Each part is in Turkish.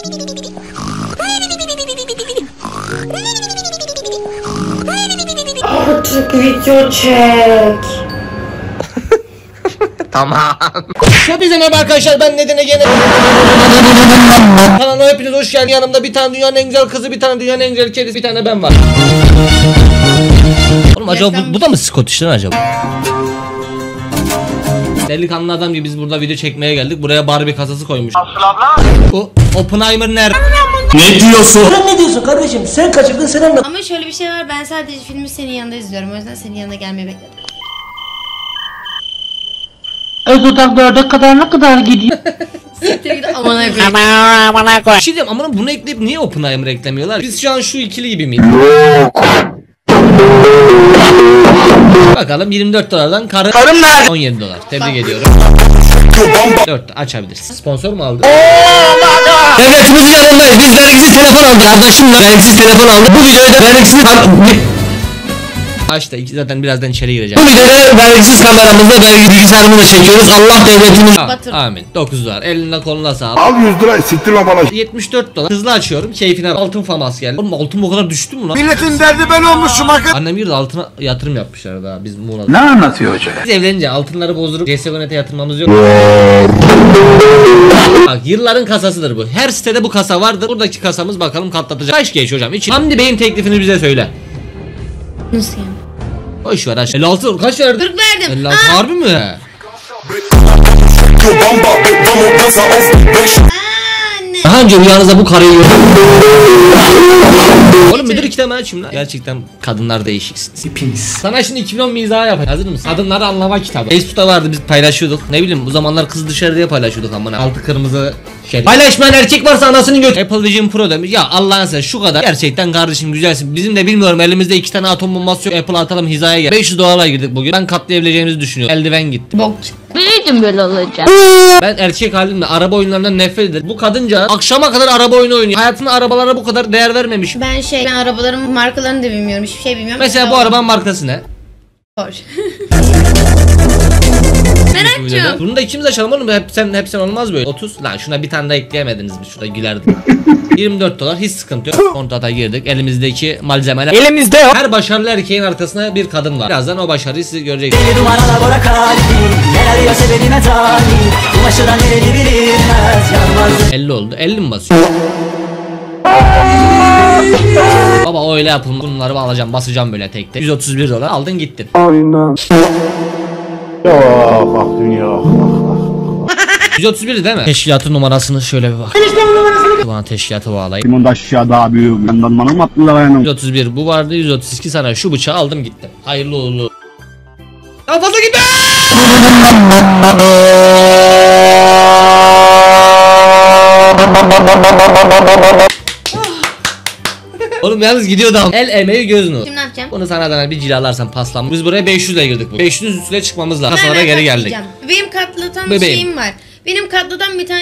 Artık video çek. Tamam. Hepinize merhaba arkadaşlar, ben Nedene gene. Kanalıma hepiniz hoş geldiniz. Yanımda bir tane dünyanın en güzel kızı, bir tane dünyanın en güzel kedisi, bir tane ben var. Oğlum acaba bu da mı Scottish lan acaba? Delikanlı adam gibi biz burada video çekmeye geldik. Buraya Barbie kasası koymuş. Asıl abla. O Oppenheimer nerede? Ne diyorsun? Sen ne diyorsun kardeşim? Sen kaçırdın, sen anladın. Ama şöyle bir şey var, ben sadece filmi senin yanında izliyorum. O yüzden senin yanına gelmeyi bekledim. Özodak 4'e kadar ne kadar gidiyor? Siktir git amına koyayım. Bir şey diyeyim, amanın bunu ekleyip niye Oppenheimer eklemiyorlar? Biz şu an şu ikili gibi miyiz? Bakalım 24 dolardan karım nerede? 17 dolar. Tebrik ediyorum. 4 açabilirsin. Sponsor mu aldı? Devletimizin yanındayız. Biz vergisiz telefon aldık arkadaşımla. Vergisiz telefon aldık. Bu videoyu da vergisiz Açta zaten birazdan içeri gireceğim. Bu videoda vergisiz kameramızla vergi bilgisayarımızla çekiyoruz. Allah devletimiz. Amin. 9 dolar. Eline koluna sağlık. Al 100 lira siktirme bana. 74 dolar. Hızlı açıyorum. Keyfine altın famas geldi. Oğlum altın bu kadar düştü mü lan? Milletin derdi ben olmuşum hakikaten. Annem bir de altına yatırım yapmışlar daha biz Muğla'da. Ne anlatıyor hoca? Biz evlenince altınları bozdurup CSGO'nete yatırmamız yok. Bak yılların kasasıdır bu. Her sitede bu kasa vardır. Buradaki kasamız bakalım katlatacak. Kaç geç hocam? Hamdi Bey'in teklifini bize söyle. Nasıl yani? Boş ver aç. 56 kaç verdin? 40 verdim. 56 harbi mi? Anne. Daha önce rüyanızda bu karıyı gördüm. Oğlum müdür iki tane açayım lan. Gerçekten kadınlar değişiksiniz. Hepiniz. Sana şimdi 2010 mizahı yapayım. Hazır mısın? Kadınları anlama kitabı. Facebook'ta vardı, biz paylaşıyorduk. Ne bileyim bu zamanlar kız dışarı diye paylaşıyorduk amına. Altı kırmızı şey. Paylaşmayan erkek varsa anasını götür. Apple Vision Pro demiş. Ya Allah'ın sen şu kadar. Gerçekten kardeşim güzelsin. Bizim de bilmiyorum elimizde 2 tane atom bombası yok. Apple atalım hizaya gel. 500 dolara girdik bugün. Ben katlayabileceğimizi düşünüyorum. Eldiven gitti. Bok. Büyüdüm böyle olacak. Ben erkek halimle araba oyunlarından nefret ederim. Bu kadınca akşama kadar araba oyunu oynuyor. Hayatımda arabalara bu kadar değer vermemişim. Ben arabaların markalarını da bilmiyorum. Hiçbir şey bilmiyorum. Mesela bu arabanın markası ne? Porsche. Merakçım. Bunu da ikimiz açalım oğlum. Hep sen olmaz böyle. 30. Lan şuna bir tane daha ekleyemediniz mi? Şurada gülerdim. 24 dolar hiç sıkıntı yok. Kontata girdik. Elimizdeki malzemeler. Elimizde yok. Her başarılı erkeğin arkasında bir kadın var. Birazdan o başarıyı siz göreceksiniz. 50 oldu. 50 mi basıyor? Baba öyle yapın. Bunları alacağım, basacağım böyle tek tek. 131 dolar aldın gittin. Aynen. Ya bak dünya. 131 değil mi? Teşkilatın numarasını şöyle bir bak. Bana teşkilatı bağlayayım. Kimin de aşağı daha büyük. Benden bana mı attılar yani? 131 bu vardı, 132 sana şu bıçağı aldım gittim. Hayırlı uğurlu. Daha fazla gitme. Oğlum yalnız gidiyor da el emeği göz nur. Şimdi ne yapacağım? Bunu sana bir cilalarsan paslanmış. Biz buraya 500 ile girdik bu. 500'ün üstüne çıkmamız lazım. Sonra Ben geri geldik. katlayacağım. Benim katlatan Bebeğim. şeyim var. Benim katlatan bir tane...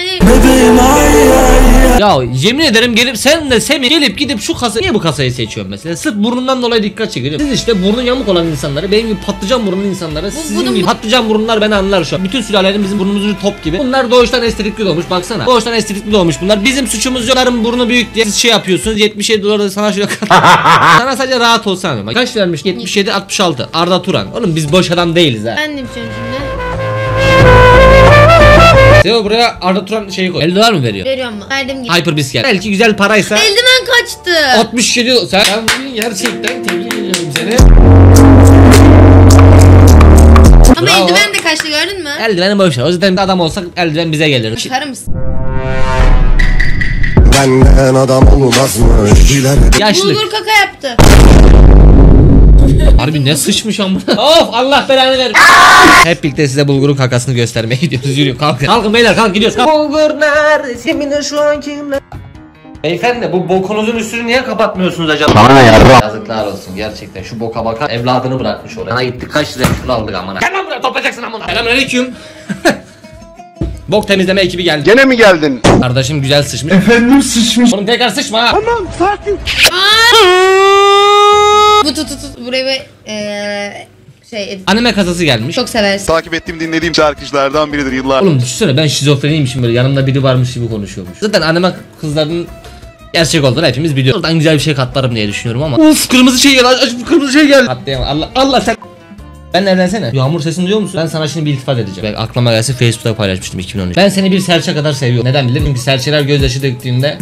Ya yemin ederim gelip sen de Semih gelip gidip şu kasayı niye bu kasayı seçiyorsun mesela? Sırf burnundan dolayı dikkat çekiyor. Siz işte burnu yamuk olan insanları, benim gibi patlıcan burunlu insanları, sizin gibi patlıcan burunlar beni anlar şu an. Bütün sülalenin bizim burnumuz top gibi. Bunlar doğuştan estetikli doğmuş baksana. Doğuştan estetikli doğmuş bunlar. Bizim suçumuz yok. Bunların burnu büyük diye siz şey yapıyorsunuz. 77 dolar da sana şöyle sana sadece rahat olsan. Kaç vermiş? 77 66. Arda Turan. Oğlum biz boş adam değiliz ha. Ben de bir şey şimdi. Seo buraya Arda Turan şeyi koy. 50 dolar mı veriyor? Veriyorum mu? Verdim gibi. Hyper Biscuit. Belki güzel paraysa. Eldiven kaçtı. 67 sen bugün gerçekten tebrik ediyorum seni. Ama Bravo. eldiven de kaçtı, gördün mü? Eldiveni boş ver. O yüzden bir adam olsak eldiven bize gelir. Karı mısın? Benden adam olmazmış. Yaşlı. Bulgur kaka yaptı. Harbi ne sıçmış amına. Of Allah belanı ver. Hep birlikte size bulgurun kakasını göstermeye gidiyoruz. Yürüyün kalkın. Kalkın beyler kalk gidiyoruz. Kalk. Bulgur neredesin? Yeminle şu an kimle? Beyefendi bu bokunuzun üstünü niye kapatmıyorsunuz acaba? Bana ne yarra? Yazıklar olsun gerçekten şu boka bakar evladını bırakmış oraya. Bana gittik kaç lira pul aldık amına. Gel lan buraya toplayacaksın amına. Selamünaleyküm. Bok temizleme ekibi geldi. Gene mi geldin? Kardeşim güzel sıçmış. Efendim sıçmış. Oğlum tekrar sıçma ha. Tamam sakin. Bu tut buraya bir Anime kasası gelmiş. Çok seversin. Takip ettiğim, dinlediğim şarkıcılardan biridir yıllar. Oğlum düşünsene ben şizofreniymişim, böyle yanımda biri varmış gibi konuşuyormuş. Zaten anime kızlarının gerçek olduğunu hepimiz biliyoruz. Oradan güzel bir şey katlarım diye düşünüyorum ama. Uf, kırmızı şey geldi. Kırmızı şey geldi. Katlayamam. Allah sen. Ben evlensene. Yağmur sesini duyuyor musun? Ben sana şimdi bir iltifat edeceğim. Bak, aklıma gelse Facebook'ta paylaşmıştım 2013. Ben seni bir serçe kadar seviyorum. Neden bilirim? Çünkü serçeler gözyaşı döktüğünde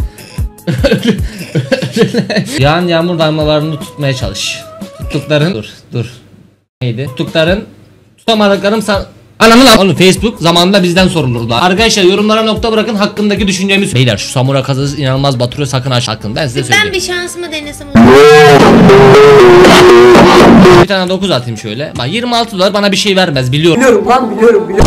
yağan yağmur damlalarını tutmaya çalış. Tuttukların dur. Neydi? Tuttukların tutamadıklarım Ananı lan. Oğlum Facebook zamanında bizden sorulurdu. Arkadaşlar yorumlara nokta bırakın, hakkındaki düşüncemiz. Beyler şu Samura kazası inanılmaz batırıyor, sakın aç hakkın. Ben size söyleyeyim. Ben bir şansımı denesem Bir tane 9 atayım şöyle. Bak 26 dolar bana bir şey vermez, biliyorum. Biliyorum.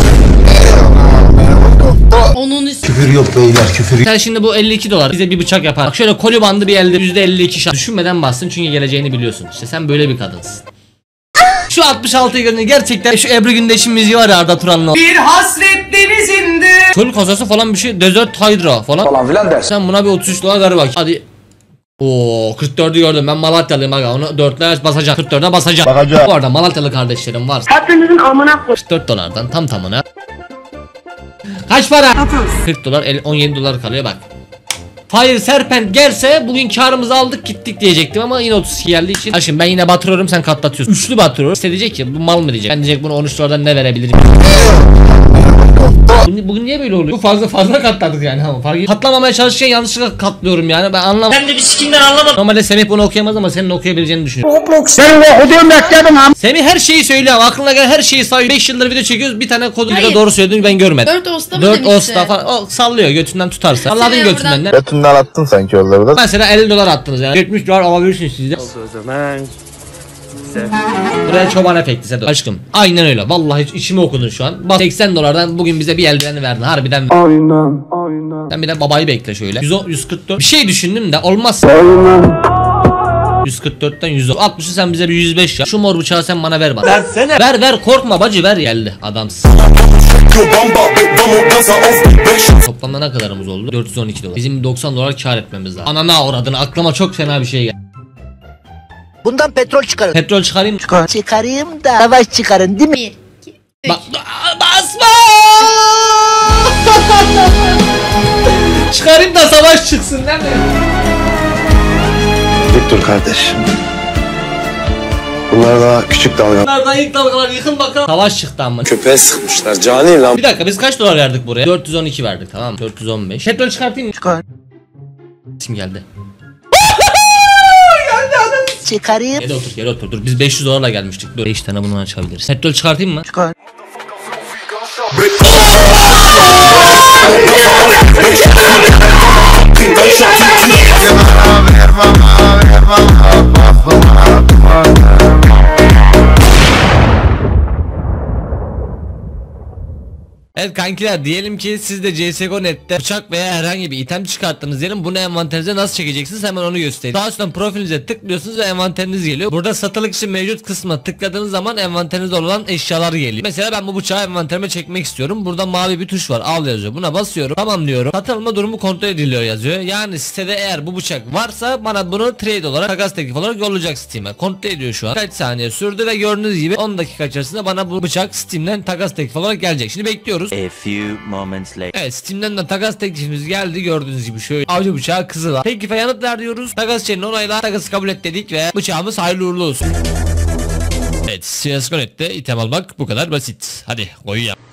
onun üstü. Küfür yok beyler küfür. Sen şimdi bu 52 dolar bize bir bıçak yapar. Bak şöyle koli bandı bir elde %52 şans. Düşünmeden bassın çünkü geleceğini biliyorsun. İşte sen böyle bir kadınsın. Şu 66'yı görün gerçekten, şu Ebru Gündeş'in müziği var ya, Arda Turan'la. Bir hasret denizinde. Çöl kasası falan bir şey, Desert Hydra falan Filan dersin. Sen buna bir 33 dolar ver bak. Hadi. Oo 44'ü gördüm, ben Malatyalıyım aga, onu 4'le basacağım, 44'e basacağım. Bakacağım. Bu arada Malatyalı kardeşlerim var. Hepinizin amına koy. 44 dolardan tam tamına. Kaç para? 40 dolar 17 dolar kalıyor bak. Fire Serpent gelse bugün karımızı aldık gittik diyecektim ama yine 32 geldiği için. Ha şimdi ben yine batırıyorum, sen katlatıyorsun. Üçlü batırıyorum. İşte diyecek ki bu mal mı diyecek. Ben diyecek bunu 13 dolardan ne verebilirim. Bugün niye böyle oluyor? Bu fazla katladık yani ama fark katlamamaya çalışırken yanlışlıkla katlıyorum yani, ben anlamadım. Ben de bir sikimden anlamadım. Normalde Semih bunu okuyamaz ama senin okuyabileceğini düşünüyorum. Sen okuduğum bekledim ha. Semih her şeyi söylüyor, aklına gelen her şeyi sayıyor. 5 yıldır video çekiyoruz, bir tane kodu Hayır. da doğru söylediğini ben görmedim. 4 Osta mı 4 demişti? Osta falan o sallıyor götünden tutarsa. Allah'ın Semih götünden ne? Götünden attın sanki oraları da. Mesela 50 dolar attınız yani. 70 dolar alabilirsiniz siz de. Buraya çoban efekti Sedo. Aşkım aynen öyle. Vallahi içimi okudun şu an. Bak 80 dolardan bugün bize bir eldiveni verdin. Harbiden. Aynen. Sen bir de babayı bekle şöyle. 144. Bir şey düşündüm de olmaz. 144'ten 160'ı sen bize bir 105 ya. Şu mor bıçağı sen bana ver bak. Versene. Ver korkma bacı, ver. Geldi adamsın. Toplamda ne kadarımız oldu? 412 dolar. Bizim 90 dolar kar etmemiz lazım. Anana uğradığını, aklıma çok fena bir şey geldi. Bundan petrol çıkarın. Petrol çıkarayım. Çıkarayım da savaş çıkarın değil mi? 1, 2, 3. Basma! Çıkarayım da savaş çıksın değil mi? Dik dur kardeş. Bunlar daha küçük dalga. Bunlardan ilk dalgalar yıkıl bakalım. Savaş çıktı ama. Köpeğe sıkmışlar cani lan. Bir dakika, biz kaç dolar verdik buraya? 412 verdik, tamam mı? 415. Petrol çıkartayım mı? Çıkar. İsim geldi. Çıkarayım. Geri otur dur. Biz 500 dolarla gelmiştik. 5 tane bunu açabiliriz. Petrol çıkartayım mı? Çıkar. Evet kankiler, diyelim ki siz de CSGO.net'te bıçak veya herhangi bir item çıkarttınız diyelim. Bunu envanterinize nasıl çekeceksiniz, hemen onu göstereyim. Daha sonra profilinize tıklıyorsunuz ve envanteriniz geliyor. Burada satılık için mevcut kısmına tıkladığınız zaman envanterinizde olan eşyalar geliyor. Mesela ben bu bıçağı envanterime çekmek istiyorum. Burada mavi bir tuş var, al yazıyor. Buna basıyorum, tamam diyorum. Satılma durumu kontrol ediliyor yazıyor. Yani sitede eğer bu bıçak varsa bana bunu trade olarak, takas teklif olarak yollayacak Steam'e. Kontrol ediyor şu an. Kaç saniye sürdü ve gördüğünüz gibi 10 dakika içerisinde bana bu bıçak Steam'den takas teklif olarak gelecek. Şimdi bekliyoruz. A few moments later. Evet, Steam'den de takas teklifimiz geldi, gördüğünüz gibi şöyle avcı bıçağı kızıla. Teklife yanıt ver diyoruz. Takas içeriğini onayla, takası kabul et dedik ve bıçağımız hayırlı uğurlu olsun. Evet, CSGO.net'te item almak bu kadar basit. Hadi koyuyorum.